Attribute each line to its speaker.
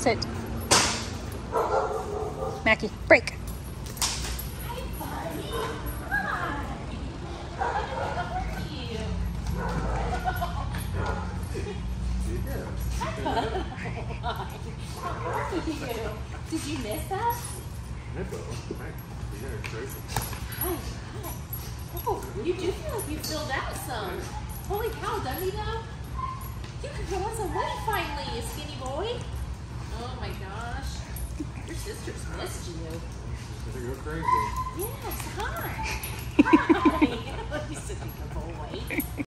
Speaker 1: Sit. Mackey, break.
Speaker 2: Did you miss us? Hi. Oh, you do feel like you filled out some. Holy cow, does he though? You can go on some weight finally, you skinny boy. Oh my gosh. Your sister's missed you.
Speaker 3: She's gonna go crazy.
Speaker 2: Yes, hi. Hi. He's such a good boy.